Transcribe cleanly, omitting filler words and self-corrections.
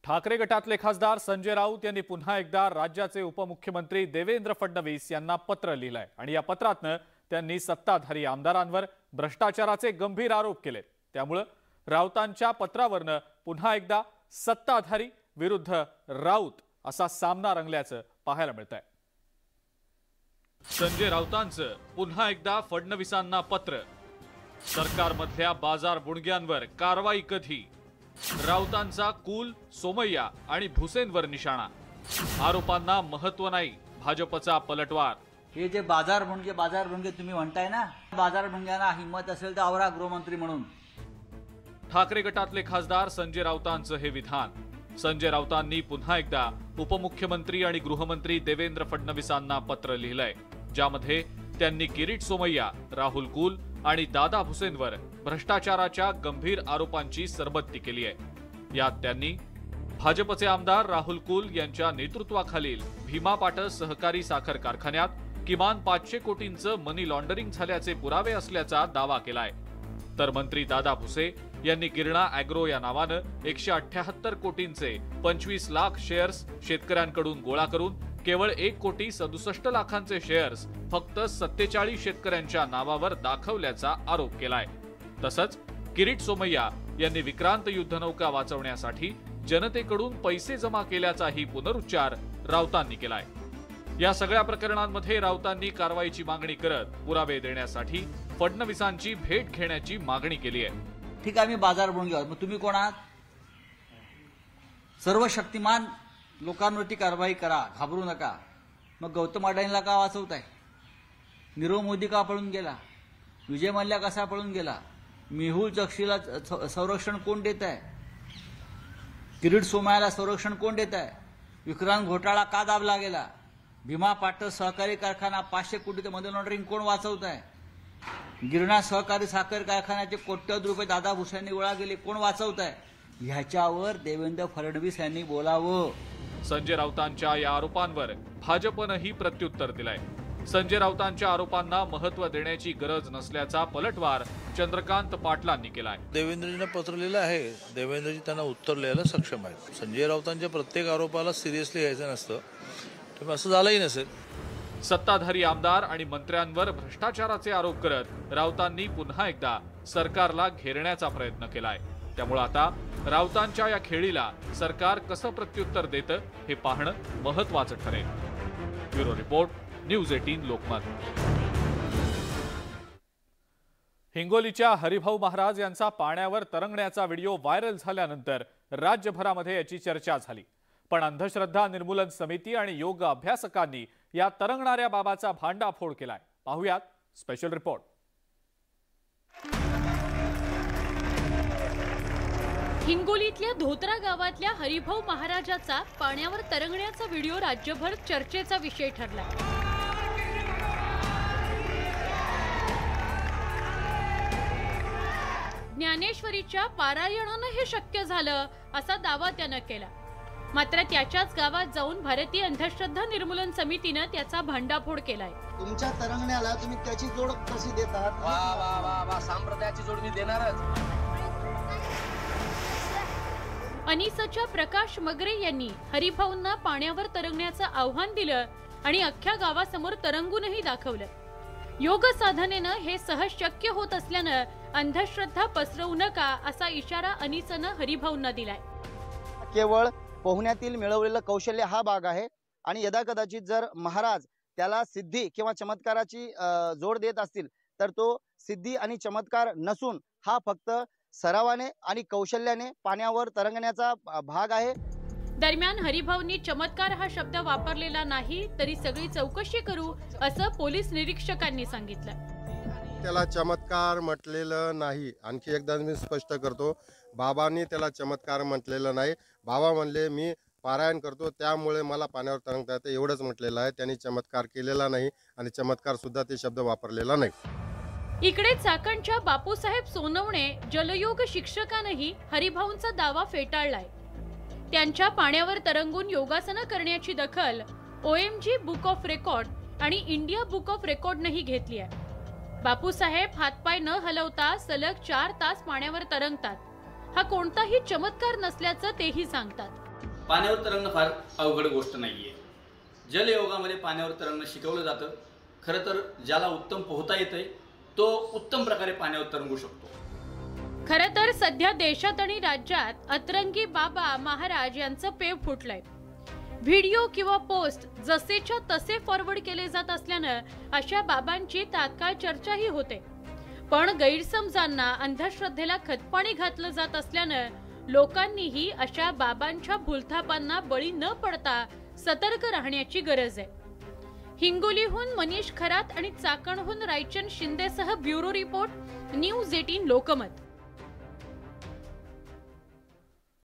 ठाकरे गटातले खासदार संजय राऊत यांनी पुन्हा एकदा राज्याचे उपमुख्यमंत्री देवेंद्र फडणवीस यांना पत्र लिहिलंय आणि या पत्रातनं त्यांनी सत्ताधारी आमदारांवर भ्रष्टाचाराचे गंभीर आरोप केले। त्यामुळे राऊतांच्या पत्रावरनं पुन्हा एकदा सत्ताधारी विरुद्ध राऊत असा सामना रंगल्याचं पाहायला मिळतंय। संजय राऊतांचं पुन्हा एकदा फडणवीसांना पत्र। सरकारमधल्या बाजार बुणग्यांवर कारवाई कधी? राऊतांचा कुल, सोमय्या आणि भुसेंवर निशाणा। आरोपांना महत्व नाही, भाजपचा पलटवार। हे जे बाजार बुणगे तुम्ही म्हणताय ना, बाजार बुणग्यांना हिम्मत असेल तर आवरा गृहमंत्री म्हणून। ठाकरे गटातले खासदार संजय राऊतांचं हे विधान। संजय राऊतांनी पुन्हा एकदा उपमुख्यमंत्री आणि गृहमंत्री देवेंद्र फडणवीसांना पत्र लिहिलंय, ज्यामध्ये त्यांनी किरीट सोमय्या, राहुल कुल आणि दादा भुसेंवर भ्रष्टाचाराच्या गंभीर आरोपांची सरबत्ती केली आहे। यात त्यांनी भाजपचे आमदार राहुल कुल यांच्या नेतृत्वाखालील भीमा पाटस सहकारी साखर कारखान्यात किमान 500 कोटींचं मनी लॉन्डरिंग झाल्याचे पुरावे असल्याचा दावा केलाय। तर मंत्री दादा भुसे यांनी गिरणा ॲग्रो या नावानं 178 कोटींचे 25 लाख शेअर्स शेतकऱ्यांकडून गोळा करून केवळ 1,67,00,000 शेअर्स फक्त 47 शेतकऱ्यांच्या नावावर दाखवल्याचा आरोप केलाय। तसंच किरीट सोमय्या यांनी विक्रांत युद्धनौका वाचवण्यासाठी जनतेकडून पैसे जमा केल्याचाही पुनरुच्चार राऊतांनी केलाय। या सगळ्या प्रकरणांमध्ये राऊतांनी कारवाईची मागणी करत पुरावे देण्यासाठी फडणवीसांची भेट घेण्याची मागणी केली आहे। ठीक आहे, मी बाजार बुणगे आहोत, मग तुम्ही कोण आहात? सर्व शक्तिमान लोकांवरती कारवाई करा, घाबरू नका। मग गौतम अडाणीला का वाचवताय? नीरव मोदी का पळून गेला? विजय मल्ल्या कसा पळून गेला? मेहुल चोक्सीला संरक्षण कोण देत आहे? किरीट सोमय्याला संरक्षण कोण देत आहे? विक्रांत घोटाळा का दाबला गेला? भीमा पाटस सहकारी कारखाना 500 कोटीचं मनी लॉन्ड्रिंग कोण वाचवत आहे? गिरणा सहकारी साखर कारखान्याचे कोट्यवधी रुपये दादा भुसेंनी गोळा केले, कोण वाचवत आहे? ह्याच्यावर देवेंद्र फडणवीस यांनी बोलावं। संजय राऊतांच्या या आरोपांवर भाजपनंही प्रत्युत्तर दिलंय। संजय राऊतांच्या आरोपांना महत्व देण्याची गरज नसल्याचा पलटवार चंद्रकांत पाटलांनी केलाय। देवेंद्रजींना पत्र लिहिलं आहे, देवेंद्रजी त्यांना उत्तर लिहायला सक्षम आहेत। संजय राऊतांच्या प्रत्येक आरोपाला सिरियसली घ्यायचं नसतं, तर असं झालंही नसेल। सत्ताधारी आमदार आणि मंत्र्यांवर भ्रष्टाचाराचे आरोप करत राऊतांनी पुन्हा एकदा सरकारला घेरण्याचा प्रयत्न केलाय। त्यामुळे आता राऊतांच्या या खेळीला सरकार कसं प्रत्युत्तर देतं हे पाहणं महत्त्वाचं ठरेल। Bureau report, news 18 Lokmat. हिंगोलीच्या हरिभाऊ महाराज यांचा पाण्यावर तरंगण्याचा व्हिडिओ व्हायरल झाल्यानंतर राज्यभरामध्ये याची चर्चा झाली। पण अंधश्रद्धा निर्मूलन समिती आणि योग अभ्यासकांनी या तरंगणाऱ्या बाबाचा भांडाफोड केलाय। पाहुयात स्पेशल रिपोर्ट। हिंगोलीतल्या धोत्रा गावातल्या हरिभाऊ महाराजाचा पाण्यावर तरंगण्याचा व्हिडिओ राज्यभर चर्चेचा विषय ठरला। ज्ञानेश्वरीच्या पारायणानं हे शक्य झालं असा दावा त्यानं केला। मात्र त्याच्याच गावात जाऊन भारतीय अंधश्रद्धा निर्मूलन समितीनं त्याचा भांडाफोड केलाय। तुमच्या तरंगण्याला तुम्ही त्याची जोड कशी देतात? वा वा वा वा, संप्रदायाची जोड मी देणारच। अनिसच्या प्रकाश मगरे यांनी हरिभाऊंना पाण्यावर तरंगण्याचं आव्हान दिलं आणि अख्ख्या गावासमोर तरंगूनही दाखवलं। योग साधनेनं हे सहज शक्य होत असल्यानं अंधश्रद्धा पसरवू नका असा इशारा अनिसनं हरिभाऊंना दिलाय। केवळ पोहण्यातील मिळवलेलं कौशल्य हा भाग आहे आणि यदाकदाचित जर महाराज त्याला सिद्धी किंवा चमत्काराची जोड देत असतील तर तो सिद्धी आणि चमत्कार नसून हा फक्त सरावाने आणि कौशल्याने पाण्यावर तरंगण्याचा भाग आहे। दरम्यान हरिभाऊंनी चमत्कार हा शब्द वापरलेला नाही, तरी सगळी चौकशी करू असं पोलीस निरीक्षकांनी सांगितलं। त्याला चमत्कार म्हटलेलं नाही। आणखी एकदा मी स्पष्ट करतो, बाबांनी त्याला चमत्कार म्हटलेलं नाही। बाबा म्हणले मी पारायण करतो त्यामुळे मला पाण्यावर तरंगता येतं, एवढंच म्हटलेलं आहे। त्यांनी चमत्कार केलेला नाही आणि चमत्कार सुद्धा ते शब्द वापरलेला नाही। इकडे चाकणच्या बापूसाहेब सोनवणे जलयोग शिक्षकांनीही हरिभाऊंचा दावा फेटाळलाय। त्यांच्या पाण्यावर तरंगून योगासनं करण्याची दखल OMG बुक ऑफ रेकॉर्ड आणि इंडिया बुक ऑफ रेकॉर्डनेही घेतली आहे। बापूसाहेब हातपाय न हलवता सलग 4 तास पाण्यावर तरंगतात। हा कोणताही चमत्कार नसल्याचं तेही सांगतात। पाण्यावर तरंगणं फार अवघड गोष्ट नाहीये. जलयोगामध्ये पाण्यावर तरंगणं शिकवलं जातं. खरं तर ज्याला उत्तम पोहता येतंय तो उत्तम प्रकारे पाण्यावर तरंगू शकतो. खरं तर सध्या देशात आणि राज्यात अतरंगी बाबा महाराज यांचं पेव फुटलंय. व्हिडिओ किंवा पोस्ट जसेच्या तसे फॉरवर्ड केले जात असल्यानं अशा बाबांची तात्काळ चर्चाही होते. पण गैरसमजांना अंधश्रद्धेला खतपाणी घातलं जात असल्यानं लोकांनीही अशा बाबांच्या भूलथापांना बळी न पडता सतर्क राहण्याची गरज आहे. हिंगोलीहून मनीष खरात आणि चाकणहून रायचंद शिंदेसह ब्युरो रिपोर्ट, न्यूज 18 लोकमत.